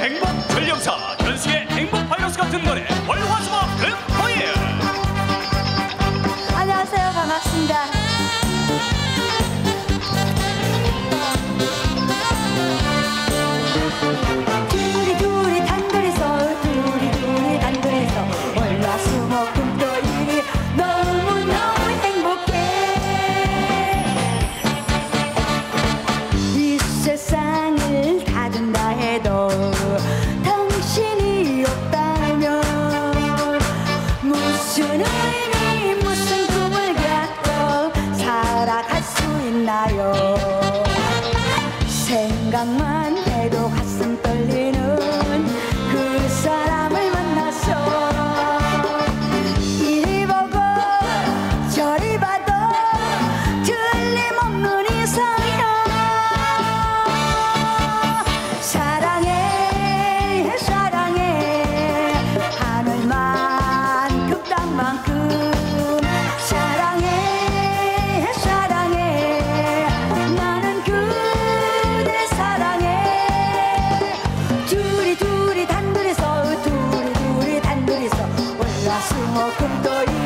행복 전령사 현수의 행복 바이러스 같은 노래 월화수목 금토일. 안녕하세요. 반갑습니다. 둘이 단둘이서 월화수목 금토일이 너무너무 행복해. 이 세상을 다 준다 해도 당신이 없다면 무슨 의미 무슨 꿈을 갖고 살아갈 수 있나요? 생각만 해도 가슴 떨리는 그 사람을 만나서 이리 보고 저리 봐도 틀림없는 이상이야. 사랑해 사랑해 하늘만큼 땅만큼 사랑해 사랑해 나는 그댈 사랑해. 둘이 단둘이서 월화수목 금토일